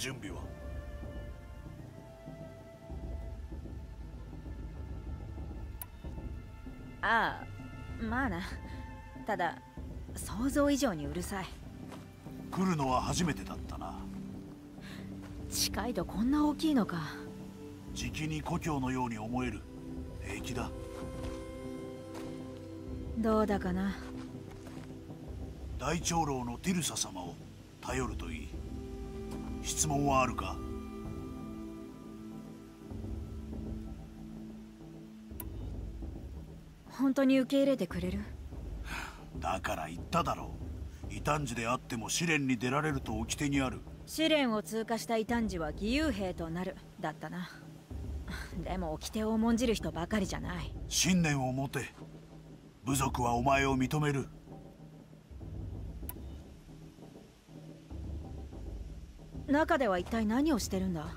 準備は？ ああ、まあな。ただ想像以上にうるさい。 来るのは初めてだったな。 近いとこんな大きいのか。 じきに故郷のように思える。平気だ。 どうだかな。 大長老のティルサ様を頼るといい。質問はあるか？ 本当に受け入れてくれる？ だから言っただろう。異端児であっても試練に出られると掟にある。 試練を通過した異端児は義勇兵となるだったな。でも掟を重んじる人ばかりじゃない。 信念を持て。部族はお前を認める。 中では一体何をしてるんだ？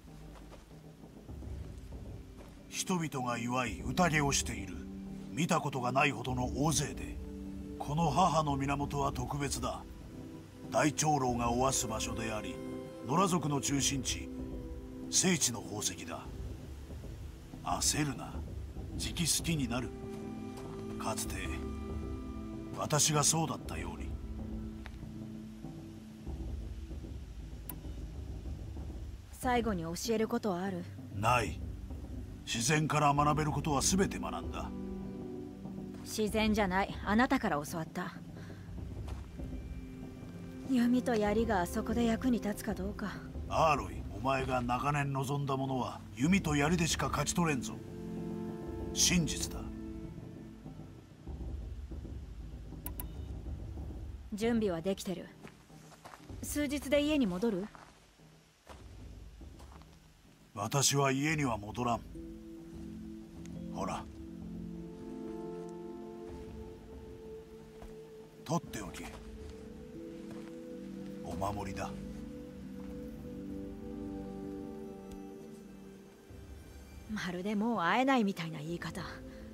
人々が祝い宴をしている。見たことがないほどの大勢で。この母の源は特別だ。大長老がおわす場所であり、野良族の中心地、聖地の宝石だ。焦るな。じき好きになる。かつて私がそうだったように。 最後に教えることはある？ ない。自然から学べることは全て学んだ。 自然じゃない。あなたから教わった。弓と槍があそこで役に立つかどうか。 アーロイ、お前が長年望んだものは弓と槍でしか勝ち取れんぞ。真実だ。 準備はできてる。数日で家に戻る？ 私は家には戻らん。ほら、取っておけ。お守りだ。 まるでもう会えないみたいな言い方。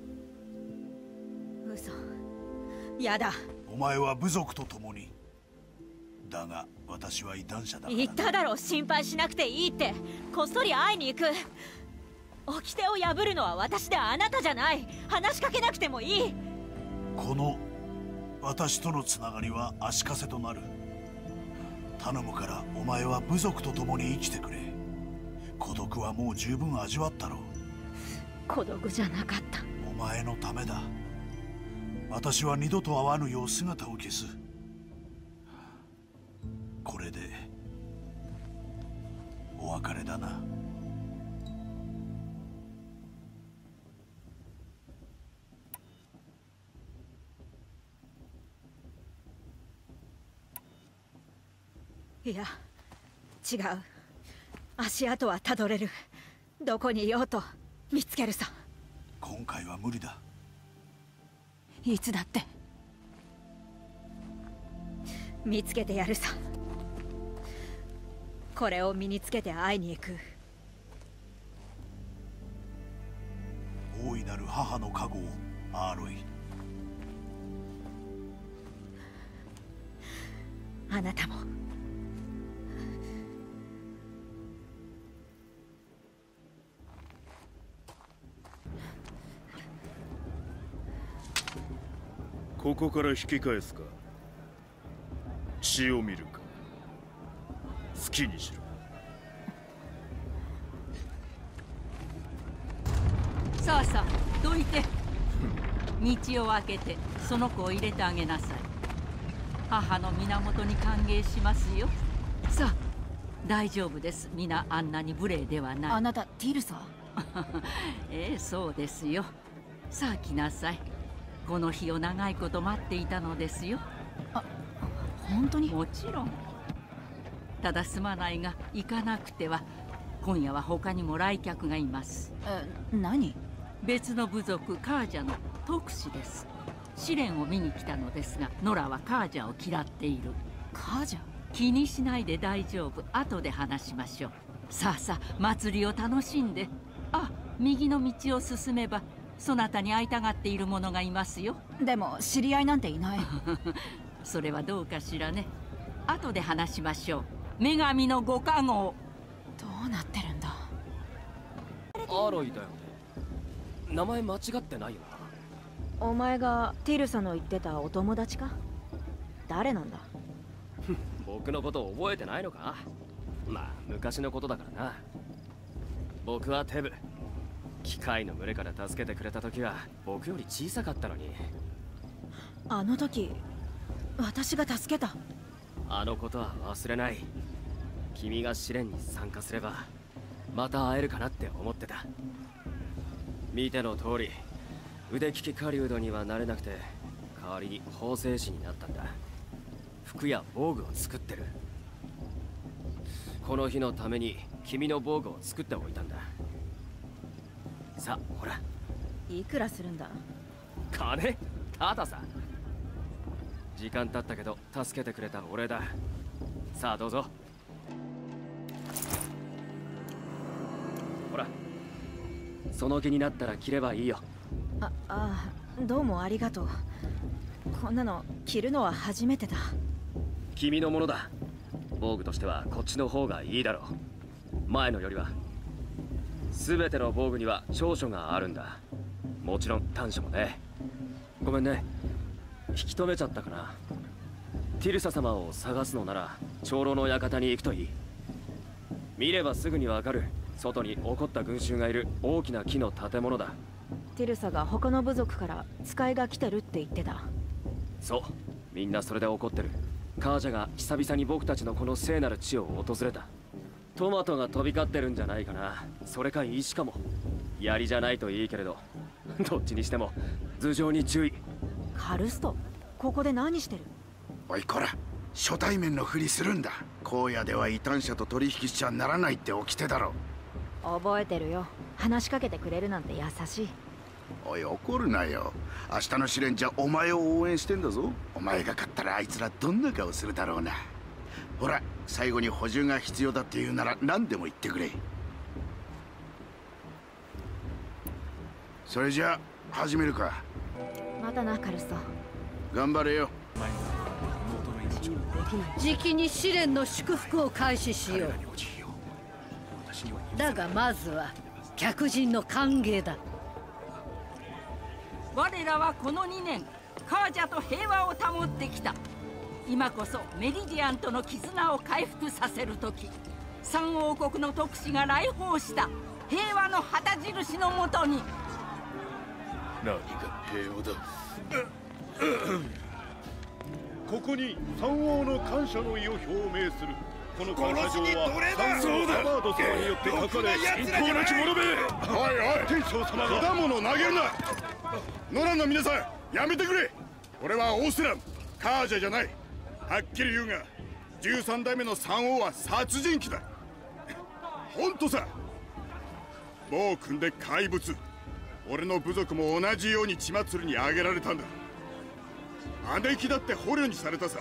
嘘。やだ。 お前は部族と共に。だが私は異端者だからな。 言っただろ、心配しなくていいって。こっそり会いに行く。掟を破るのは私であなたじゃない。話しかけなくてもいい。 この私とのつながりは足かせとなる。頼むからお前は部族と共に生きてくれ。孤独はもう十分味わったろう。 孤独じゃなかった。 お前のためだ。私は二度と会わぬよう姿を消す。これでお別れだな。 いや、違う。足跡はたどれる。どこにいようと見つけるさ。 今回は無理だ。 いつだって見つけてやるさ。これを身につけて会いに行く。 大いなる母の加護を、アーロイ。 あなたも。 ここから引き返すか、血を見るか、好きにしろ。 さあさあ、どいて。道を開けてその子を入れてあげなさい。母の源に歓迎しますよ。さあ、大丈夫です。皆あんなに無礼ではない。 あなたティルサ？ ええ、そうですよ。さあ来なさい。この日を長いこと待っていたのですよ。 あ、本当に？ もちろん。ただすまないが行かなくては。今夜は他にも来客がいます。 何？ 別の部族カージャの特使です。試練を見に来たのですが、ノラはカージャを嫌っている。 カージャ？ 気にしないで大丈夫。後で話しましょう。さあさあ、祭りを楽しんで。あ、右の道を進めばそなたに会いたがっている者がいますよ。 でも知り合いなんていない。 それはどうかしらね。後で話しましょう。 女神のご加護を。 どうなってるんだ。 アロイだよね。名前間違ってないよな。 お前がティルサの言ってたお友達か？誰なんだ？ 僕のことを覚えてないのか？まあ昔のことだからな。僕はテブ。機械の群れから助けてくれた時は僕より小さかったのに。 あの時私が助けた。 あのことは忘れない。君が試練に参加すればまた会えるかなって思ってた。見ての通り腕利き狩人にはなれなくて、代わりに縫製師になったんだ。服や防具を作ってる。この日のために君の防具を作っておいたんだ。さあほら。 いくらするんだ？ 金？たださ。時間経ったけど助けてくれたお礼だ。さあどうぞ。ほら、その気になったら着ればいいよ。 どうもありがとう。こんなの着るのは初めてだ。 君のものだ。防具としてはこっちの方がいいだろう。前のよりは。全ての防具には長所があるんだ。もちろん短所もね。ごめんね、引き止めちゃったかな。ティルサ様を探すのなら長老の館に行くといい。見ればすぐにわかる。外に怒った群衆がいる大きな木の建物だ。 ティルサが他の部族から使いが来てるって言ってた。 そう、みんなそれで怒ってる。カージャが久々に僕たちのこの聖なる地を訪れた。トマトが飛び交ってるんじゃないかな。それか石かも。槍じゃないといいけれど、どっちにしても頭上に注意。 カルスト、ここで何してる？ おいこら、初対面のふりするんだ。荒野では異端者と取引しちゃならないって掟だろ。 覚えてるよ。話しかけてくれるなんて優しい。 おい怒るなよ。明日の試練じゃお前を応援してんだぞ。お前が勝ったらあいつらどんな顔するだろうな。ほら、最後に補充が必要だって言うなら何でも言ってくれ。それじゃあ始めるか。 またなカルスト。 頑張れよ。 じきに試練の祝福を開始しよう。だがまずは客人の歓迎だ。 我らはこの2年カージャと平和を保ってきた。今こそメリディアンとの絆を回復させる時、三王国の特使が来訪した。平和の旗印のもとに。 何が平和だ。ここに三王の感謝の意を表明する。この感謝状は三王アバード様によって書かれ、信仰なき者め。 おいおい、 天将様が果物を投げるな。ノランの皆さんやめてくれ。俺はオースラム、カージャじゃない。はっきり言うが13代目の三王は殺人鬼だ。ほんとさ。暴君で怪物。俺の部族も同じように血祭りにあげられたんだ。姉貴だって捕虜にされたさ。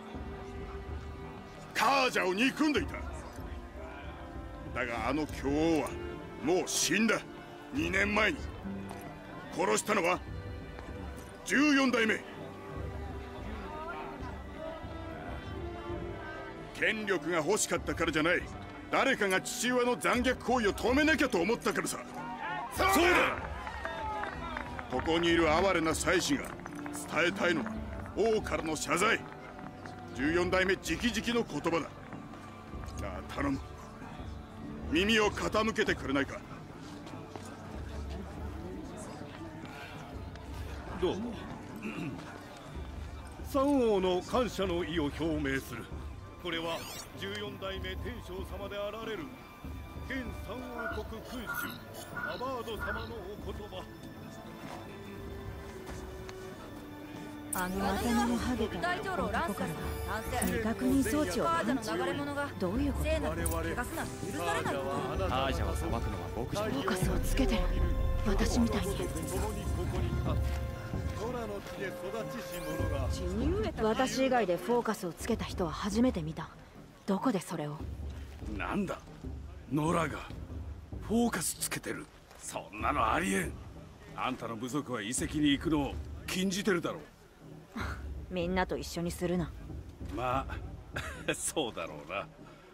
カージャを憎んでいた。だがあの巨王はもう死んだ。2年前に。殺したのは14代目。権力が欲しかったからじゃない。誰かが父親の残虐行為を止めなきゃと思ったからさ。そうだ。ここにいる哀れな祭司が伝えたいのは王からの謝罪。14代目直々の言葉だ。だが頼む、耳を傾けてくれないか。 どうも。三王の感謝の意を表明する。これは14代目天将様であられる現三王国君主アバード様のお言葉。 あの頭のハゲから男から未確認装置を感知。どういうこと？ カージャを裁くのは僕じゃない。 フォーカスをつけてる。私みたいに。私以外でフォーカスをつけた人は初めて見た。どこでそれを？ なんだ、ノラがフォーカスつけてる。そんなのありえん。あんたの部族は遺跡に行くのを禁じてるだろう。 みんなと一緒にするな。 まあそうだろうな。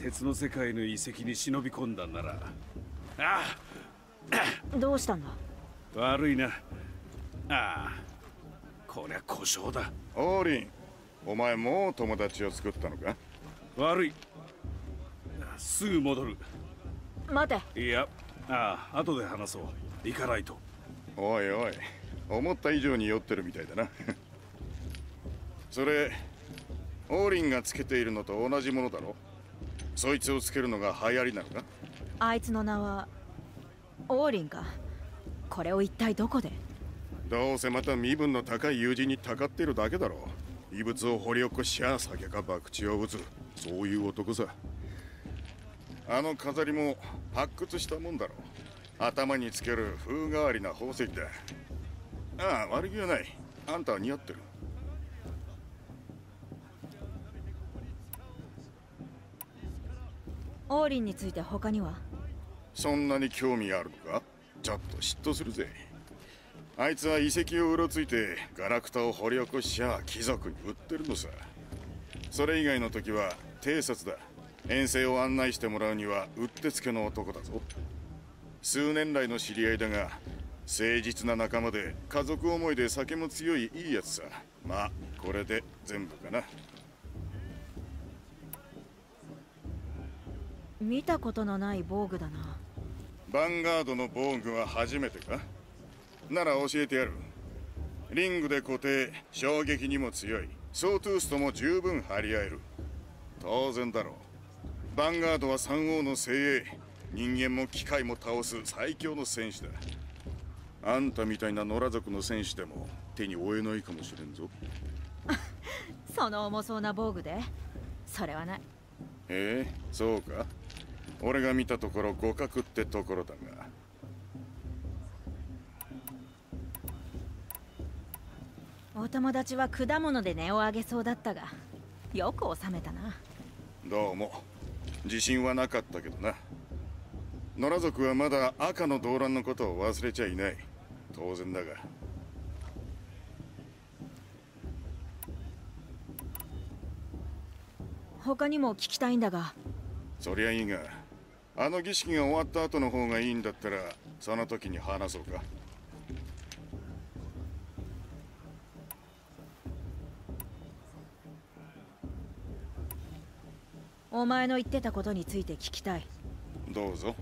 鉄の世界の遺跡に忍び込んだんなら。あどうしたんだ。 あ、悪いな。ああ、こりゃ故障だ。 オーリン、お前もう友達を作ったのか？ 悪い。すぐ戻る。 待て。 いや、後で話そう。行かないと。 おいおい、思った以上に酔ってるみたいだな。それ、オーリンがつけているのと同じものだろ？そいつをつけるのが流行りなのか？ あいつの名はオーリンか。これを一体どこで？ どうせまた身分の高い友人にたかっているだけだろう。異物を掘り起こしや酒か博打を打つ、そういう男さ。あの飾りも発掘したもんだろう。頭につける風変わりな宝石だ。ああ、悪気はない。あんたは似合ってる。 オーリンについて他には？ そんなに興味あるのか？ちょっと嫉妬するぜ。あいつは遺跡をうろついてガラクタを掘り起こしちゃ貴族に売ってるのさ。それ以外の時は偵察だ。遠征を案内してもらうにはうってつけの男だぞ。数年来の知り合いだが、誠実な仲間で家族思いで酒も強いいいやつさ。まあこれで全部かな。 見たことのない防具だな。 ヴァンガードの防具は初めてか？なら教えてやる。リングで固定、衝撃にも強い。ソートゥースとも十分張り合える。当然だろう。ヴァンガードは三王の精鋭。人間も機械も倒す最強の戦士だ。あんたみたいな野良族の戦士でも手に負えないかもしれんぞ。 その重そうな防具で？それはない。 そうか。俺が見たところ互角ってところだが。 お友達は果物で値を上げそうだったが、よく収めたな。 どうも。自信はなかったけどな。野良族はまだ赤の動乱のことを忘れちゃいない。当然だが。 他にも聞きたいんだが。 そりゃいいが、あの儀式が終わった後の方がいいんだったら、その時に話そうか。 お前の言ってたことについて聞きたい。 どうぞ。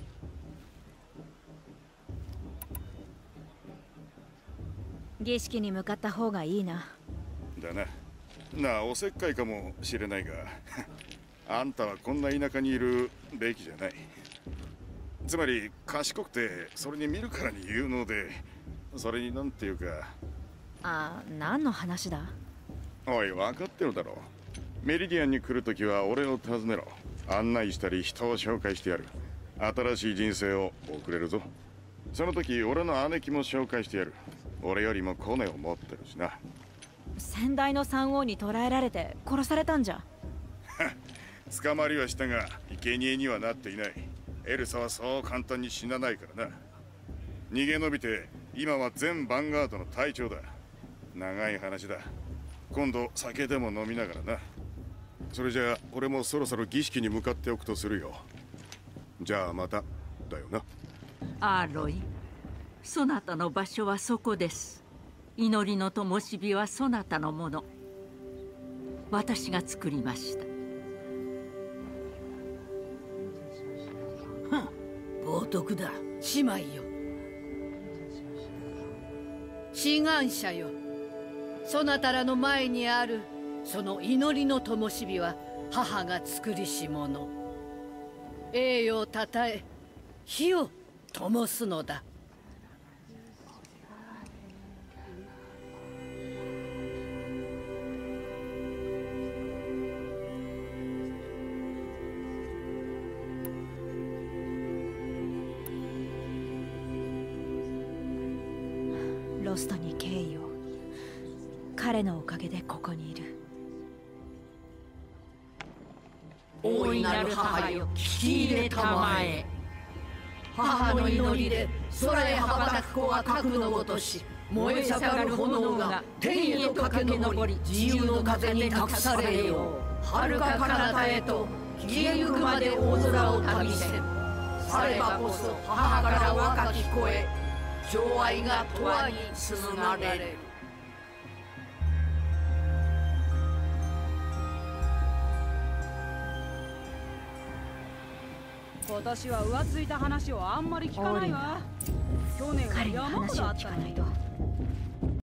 儀式に向かった方がいいな。 だな。なあ、おせっかいかもしれないがあんたはこんな田舎にいるべきじゃない。つまり賢くてそれに見るからに有能で、それになんていうか。 何の話だ？ おい、分かってるだろう。メリディアンに来るときは俺を訪ねろ。案内したり人を紹介してやる。新しい人生を送れるぞ。その時俺の姉貴も紹介してやる。俺よりもコネを持ってるしな。 先代の三王に捕らえられて殺されたんじゃ。 捕まりはしたが生贄にはなっていない。エルサはそう簡単に死なないからな。逃げ延びて今は全ヴァンガードの隊長だ。長い話だ。今度酒でも飲みながらな。それじゃあ俺もそろそろ儀式に向かっておくとするよ。じゃあまただよな。 アーロイ、そなたの場所はそこです。祈りの灯火はそなたのもの。私が作りました。 冒涜だ、姉妹よ。志願者よ。そなたらの前にあるその祈りの灯火は母が作りし者。栄誉をたたえ火を灯すのだ。 ロストに敬意を。彼のおかげでここにいる。 大いなる母よ、聞き入れたまえ。母の祈りで空へ羽ばたく子は核のごとし、燃え盛る炎が天へと駆け上り、自由の風に託されよう。 遥か彼方へと消えゆくまで大空を旅せん。さればこそ母から若き子へ情愛が永遠に紡がれる。 今年は浮ついた話をあんまり聞かないわ。去年は彼に山ほ話を聞どあったのに。 かないと